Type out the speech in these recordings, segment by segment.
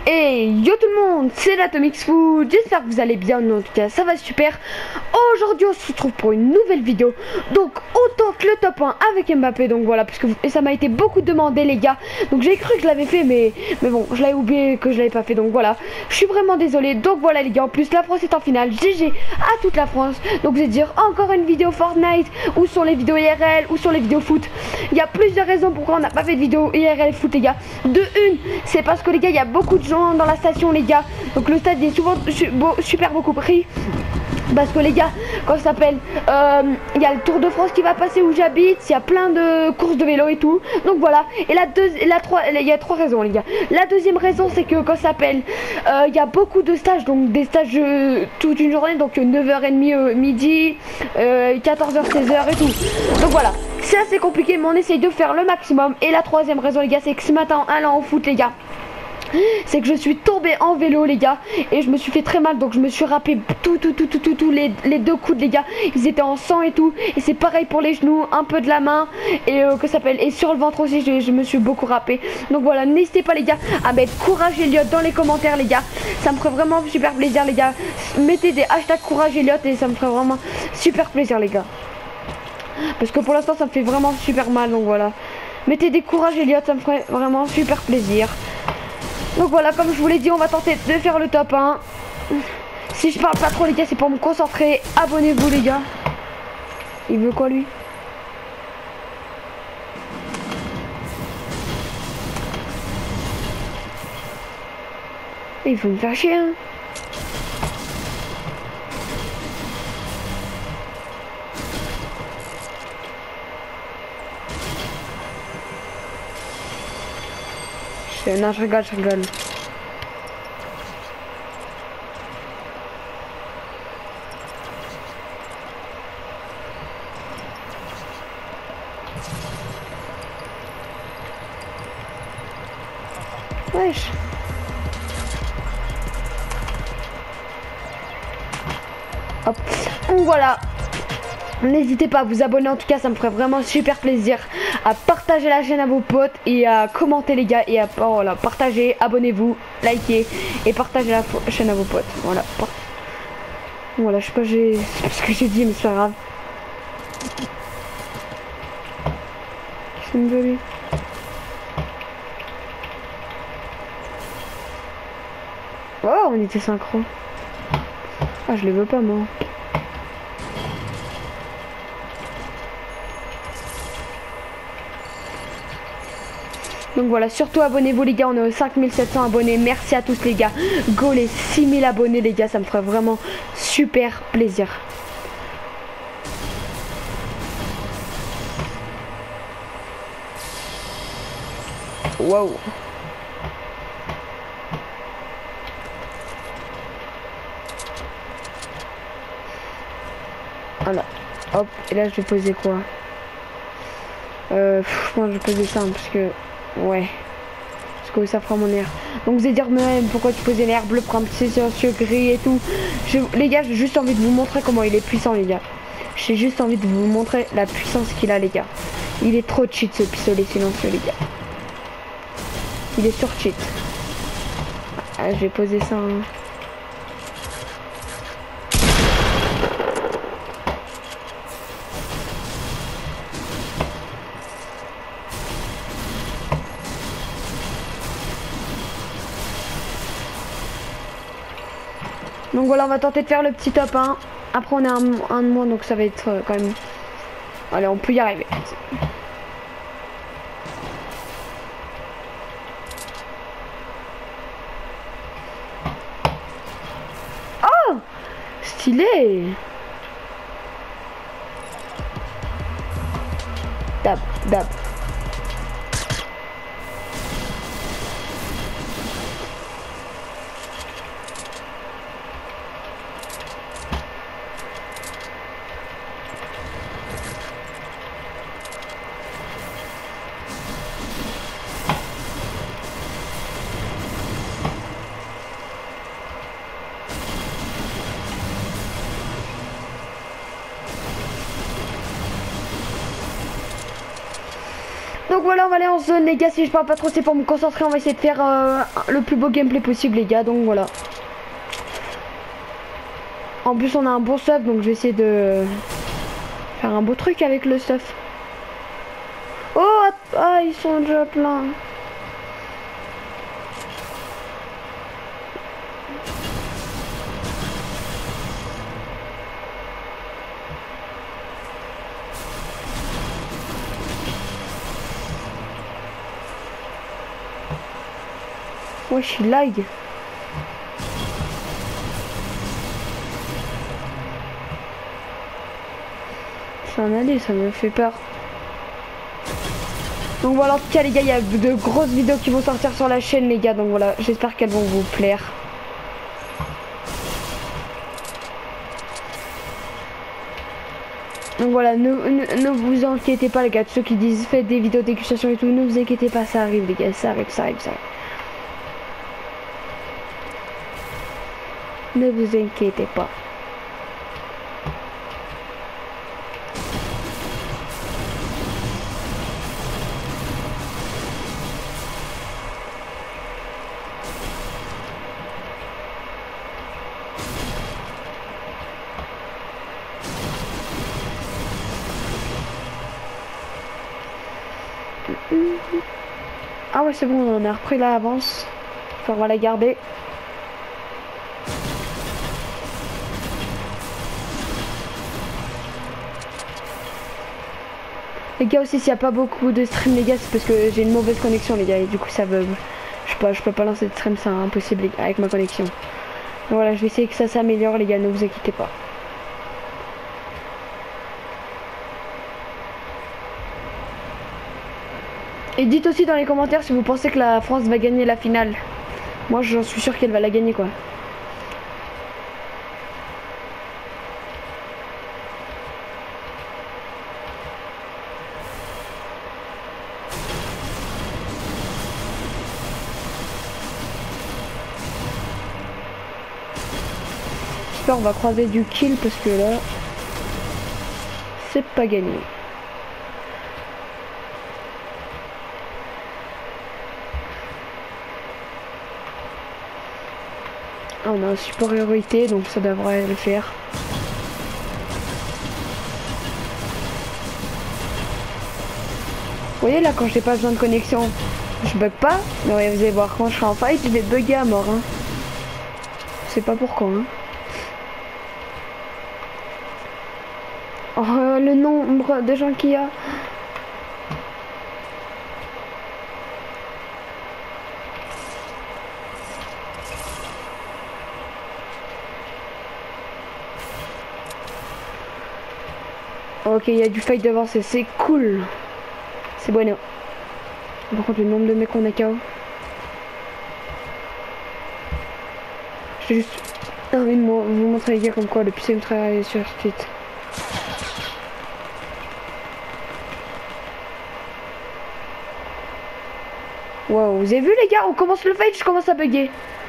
Et yo tout le monde, c'est l'Atomix Food, j'espère que vous allez bien, en tout cas ça va super. Aujourd'hui on se retrouve pour une nouvelle vidéo, donc on tente le top 1 avec Mbappé, donc voilà, parce que ça m'a été beaucoup demandé les gars. Donc j'ai cru que je l'avais fait, mais bon, je l'avais oublié que je l'avais pas fait, donc voilà. Je suis vraiment désolé, donc voilà les gars, en plus la France est en finale, GG à toute la France. Donc je vais dire encore une vidéo Fortnite, ou sur les vidéos IRL, ou sur les vidéos foot. Il y a plusieurs raisons pourquoi on n'a pas fait de vidéo IRL foot les gars. De une, c'est parce que les gars, il y a beaucoup de gens dans la station les gars, donc le stade est souvent super beaucoup pris. Parce que les gars, quand ça s'appelle, il y a le Tour de France qui va passer où j'habite, il y a plein de courses de vélo et tout. Donc voilà, et il y a trois raisons les gars. La deuxième raison c'est que quand ça s'appelle, il y a beaucoup de stages, donc des stages toute une journée, donc 9h30 midi, 14h, 16h et tout. Donc voilà, c'est assez compliqué mais on essaye de faire le maximum. Et la troisième raison les gars, c'est que ce matin en allant au foot les gars, c'est que je suis tombée en vélo les gars, et je me suis fait très mal, donc je me suis râpé les deux coudes les gars, ils étaient en sang et tout, et c'est pareil pour les genoux, un peu de la main, et que ça s'appelle, et sur le ventre aussi je me suis beaucoup râpé. Donc voilà, n'hésitez pas les gars à mettre courage Elliot dans les commentaires les gars, ça me ferait vraiment super plaisir les gars. Mettez des hashtags courage Elliot et ça me ferait vraiment super plaisir les gars, parce que pour l'instant ça me fait vraiment super mal. Donc voilà, mettez des courage Elliot, ça me ferait vraiment super plaisir. Donc voilà, comme je vous l'ai dit, on va tenter de faire le top 1. Si je parle pas trop les gars, c'est pour me concentrer. Abonnez-vous les gars. Il veut quoi lui? Il faut me faire chier hein. Non, je rigole, je rigole. Wesh. Hop. Donc voilà. N'hésitez pas à vous abonner, en tout cas ça me ferait vraiment super plaisir, à partager la chaîne à vos potes et à commenter les gars, et à voilà, partager, abonnez-vous, likez et partagez la chaîne à vos potes. Voilà. Voilà, je sais pas ce que j'ai dit, mais c'est pas grave. C'est une jolie. Oh, on était synchro. Ah, je les veux pas moi. Donc voilà, surtout abonnez-vous les gars, on est aux 5700 abonnés, merci à tous les gars. Go les 6000 abonnés les gars, ça me ferait vraiment super plaisir. Waouh. Voilà, hop, et là je vais poser quoi? Je pense que je vais poser ça hein, parce que ouais, parce que ça prend mon air. Donc vous allez dire mais pourquoi tu posais l'air bleu pour un petit silencieux gris et tout. Les gars, j'ai juste envie de vous montrer comment il est puissant les gars. J'ai juste envie de vous montrer la puissance qu'il a les gars. Il est trop cheat ce pistolet silencieux les gars. Il est sur cheat. Ah, je vais poser ça hein. Donc voilà, on va tenter de faire le petit top 1. Après on a un de moins, donc ça va être quand même... Allez, on peut y arriver. Oh, stylé. Dab, dab. Donc voilà, on va aller en zone les gars, si je parle pas trop c'est pour me concentrer, on va essayer de faire le plus beau gameplay possible les gars, donc voilà. En plus on a un bon stuff, donc je vais essayer de faire un beau truc avec le stuff. Oh, ah, ils sont déjà pleins. Ouais, je suis lag. C'est un aller, ça me fait peur. Donc voilà, en tout cas les gars, il y a de grosses vidéos qui vont sortir sur la chaîne les gars. Donc voilà, j'espère qu'elles vont vous plaire. Donc voilà, ne vous inquiétez pas les gars, ceux qui disent faites des vidéos dégustation et tout, ne vous inquiétez pas, ça arrive les gars, ça arrive, ça arrive, ça arrive. Ne vous inquiétez pas. Ah ouais c'est bon, on a repris l'avance. On va la garder. Les gars aussi s'il n'y a pas beaucoup de stream les gars c'est parce que j'ai une mauvaise connexion les gars et du coup ça bug. Je peux pas lancer de stream, c'est impossible avec ma connexion. Donc voilà, je vais essayer que ça s'améliore les gars, ne vous inquiétez pas. Et dites aussi dans les commentaires si vous pensez que la France va gagner la finale. Moi j'en suis sûr qu'elle va la gagner quoi. J'espère on va croiser du kill parce que là c'est pas gagné. On a un supériorité donc ça devrait le faire. Vous voyez là quand j'ai pas besoin de connexion, je bug pas. Mais ouais, vous allez voir quand je serai en fight, je vais bugger à mort. Hein. Je sais pas pourquoi. Hein. Oh, le nombre de gens qu'il y a. Ok, il y a du fight devant, c'est cool. C'est bueno. Par contre, le nombre de mecs qu'on a KO. Je vais juste envie de vous montrer les gars comme quoi le PC me travaille sur site. Wow, vous avez vu les gars, on commence le fight, je commence à bugger.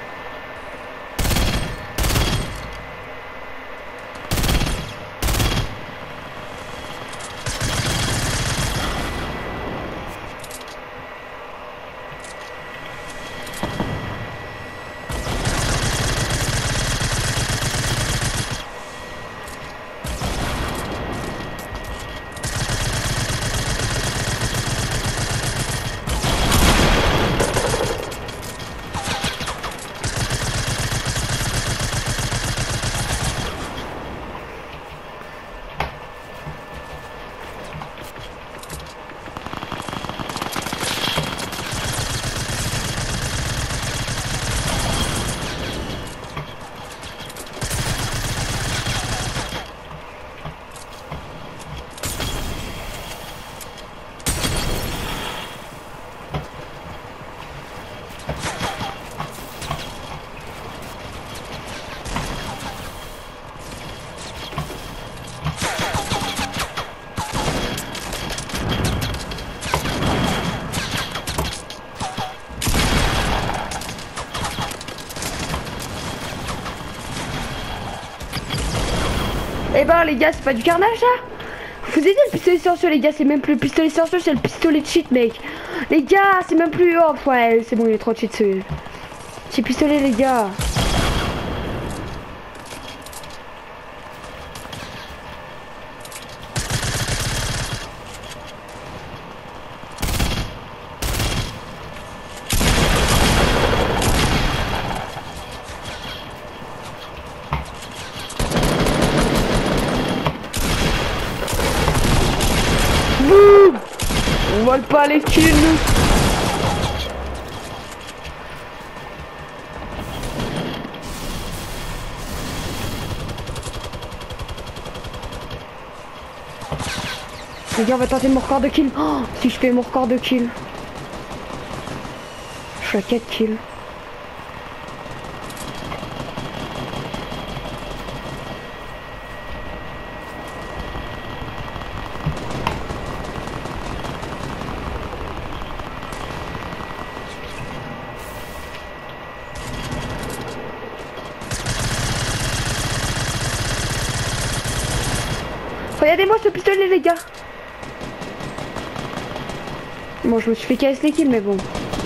Eh ben les gars, c'est pas du carnage ça. Vous avez dit le pistolet silencieux les gars, c'est même plus le pistolet silencieux, c'est le pistolet de cheat mec. Les gars, c'est même plus... Oh, ouais, c'est bon, il est trop cheat dessus. J'ai pistolet, les gars. Boum. On vole pas les kills. Les gars, on va tenter mon record de kill. Oh, si je fais mon record de kill. Je suis à 4 kills. Regardez-moi ce pistolet, les gars. Bon, je me suis fait casser les kills, mais bon.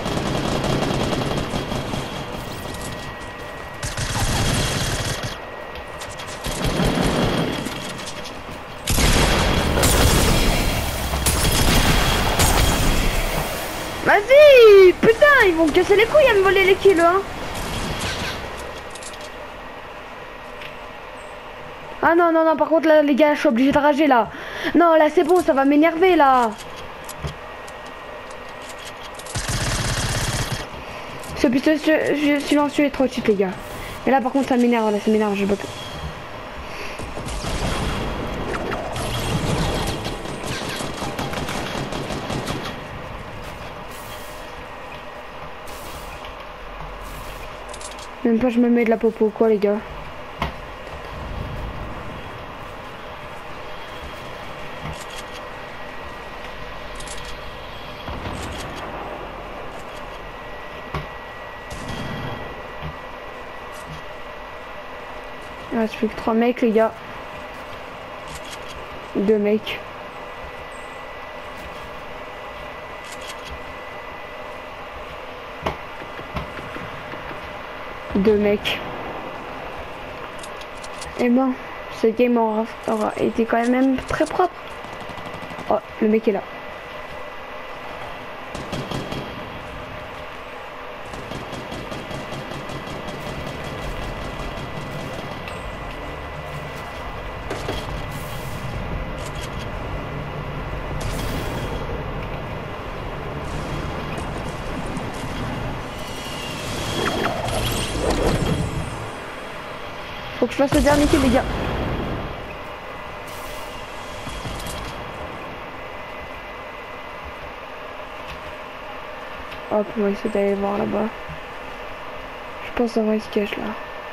Vas-y. Putain, ils vont me casser les couilles à me voler les kills, hein. Ah non, non, non, par contre, là, les gars, je suis obligé de rager, là. Non, là, c'est bon, ça va m'énerver, là. Ce pistolet silencieux est trop cheat, les gars. Et là, par contre, ça m'énerve, là, ça m'énerve, je peux plus. Même pas, je me mets de la popo, quoi, les gars. Il reste plus que 3 mecs, les gars. 2 mecs. Deux mecs. Et bon, ce game aura été quand même très propre. Oh, le mec est là. Faut que je fasse le dernier kill, les gars. Hop, on va essayer d'aller voir là-bas. Je pense avoir il se cache là.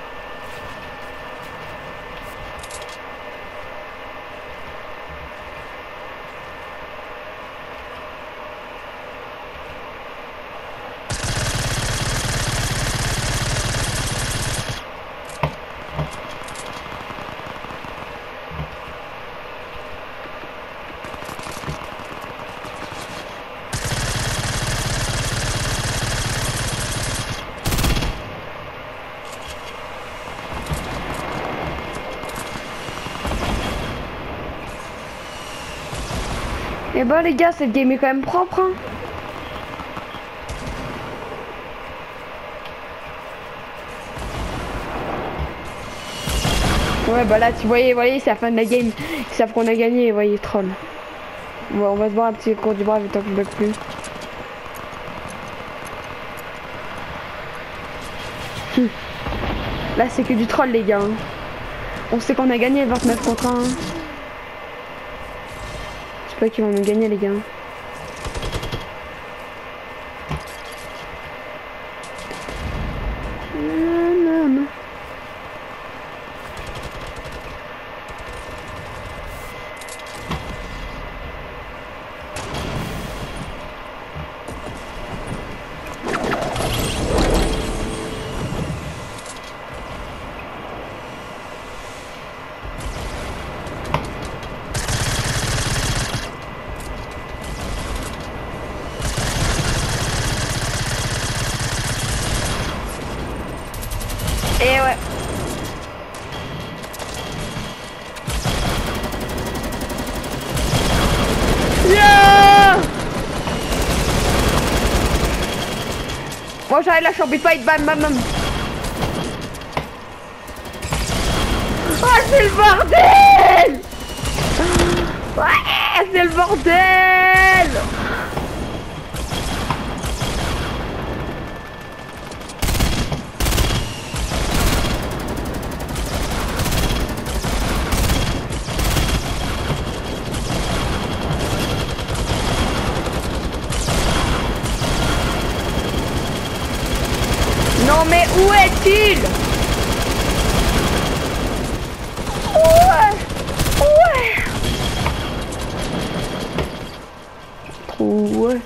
Et bah les gars, cette game est quand même propre, hein. Ouais bah là tu voyez c'est la fin de la game. Ils savent qu'on a gagné, vous voyez, troll. Bon, on va se voir un petit cours du bras vu tant que je bug plus. Là c'est que du troll les gars, hein. On sait qu'on a gagné 29 contre 1. Je sais pas qui vont nous gagner les gars. Et ouais. Yeah. Bon, j'arrête la chambre, fight, bam, bam, bam. Oh, c'est le bordel! Ouais, c'est le bordel! Non mais où est-il? Ouais. Ouais.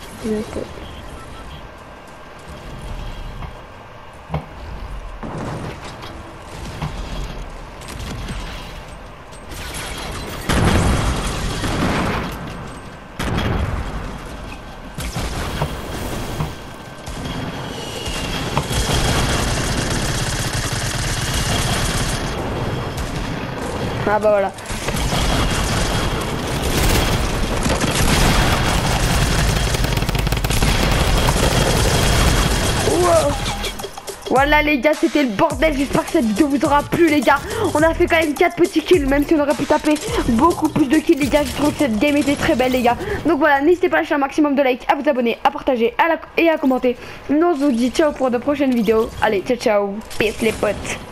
Ah bah voilà. Wow. Voilà les gars, c'était le bordel. J'espère que cette vidéo vous aura plu les gars. On a fait quand même 4 petits kills, même si on aurait pu taper beaucoup plus de kills les gars. Je trouve que cette game était très belle les gars. Donc voilà, n'hésitez pas à lâcher un maximum de likes, à vous abonner, à partager et à commenter. Nous on se dit ciao pour de prochaines vidéos. Allez, ciao ciao. Peace les potes.